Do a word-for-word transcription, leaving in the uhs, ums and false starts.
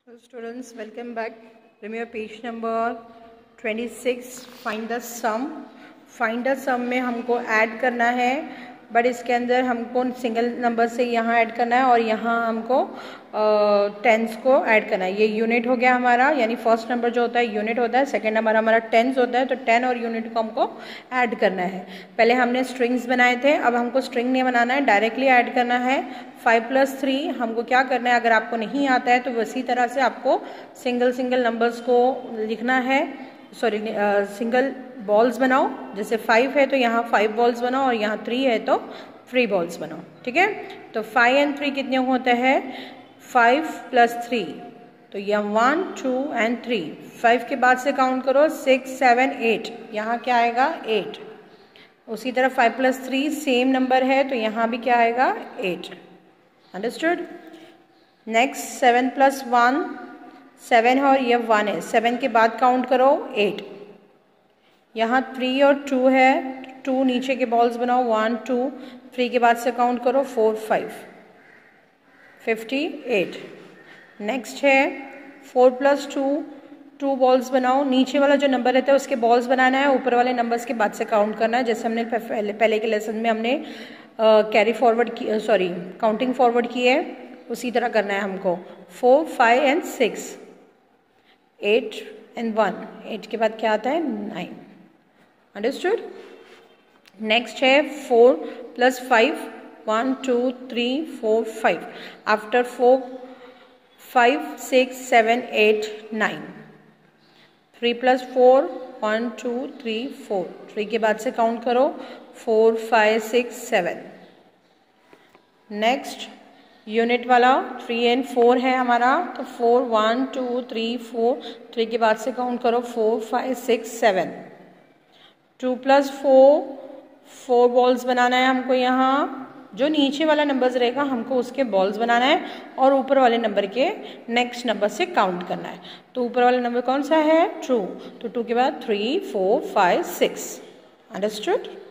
Hello students, welcome back. Remember page number twenty-six. Find the sum. Find the sum में हमको add करना है, but इसके अंदर हमको सिंगल नंबर से यहाँ ऐड करना है और यहाँ हमको टेंस को ऐड करना है. ये यूनिट हो गया हमारा, यानी फर्स्ट नंबर जो होता है यूनिट होता है, सेकंड नंबर हमारा टेंस होता है. तो टेन और यूनिट को हमको ऐड करना है. पहले हमने स्ट्रिंग्स बनाए थे, अब हमको स्ट्रिंग नहीं बनाना है, डायरेक्टली ऐड करना है. फाइव प्लस थ्री हमको क्या करना है, अगर आपको नहीं आता है तो उसी तरह से आपको सिंगल सिंगल नंबर्स को लिखना है. सॉरी सिंगल बॉल्स बनाओ. जैसे फाइव है तो यहाँ फाइव बॉल्स बनाओ और यहाँ थ्री है तो थ्री बॉल्स बनाओ. ठीक है, तो फाइव एंड थ्री कितने होते हैं, फाइव प्लस थ्री, तो यह one two and three. Five के बाद से काउंट करो, सिक्स सेवन एट, यहाँ क्या आएगा एट. उसी तरह five plus three same number है तो यहाँ भी क्या आएगा eight. Understood. Next seven plus one, seven है और ये वन है, सेवन के बाद काउंट करो एट. यहाँ थ्री और टू है, टू नीचे के बॉल्स बनाओ, वन टू, थ्री के बाद से काउंट करो four five, fifty eight. Next है four plus two, two balls बनाओ. नीचे वाला जो नंबर रहता है उसके बॉल्स बनाना है, ऊपर वाले नंबर्स के बाद से काउंट करना है. जैसे हमने पहले पहले के लेसन में हमने कैरी फॉरवर्ड की, सॉरी काउंटिंग फॉरवर्ड की है, उसी तरह करना है हमको. Four five and six, eight and one, eight के बाद क्या आता है नाइन. अंडरस्टूड. नेक्स्ट है four plus five, one two three four five. After four, five six seven eight nine. Three plus four, one two three four, three के बाद से count करो, four five six seven. Next unit वाला three and four है हमारा, तो four one two three four, three के बाद से काउंट करो, four five six seven. Two plus four, four balls बनाना है हमको. यहाँ जो नीचे वाला नंबर्स रहेगा हमको उसके बॉल्स बनाना है और ऊपर वाले नंबर के नेक्स्ट नंबर से काउंट करना है. तो ऊपर वाला नंबर कौन सा है, टू, तो टू के बाद three four five six. Understood.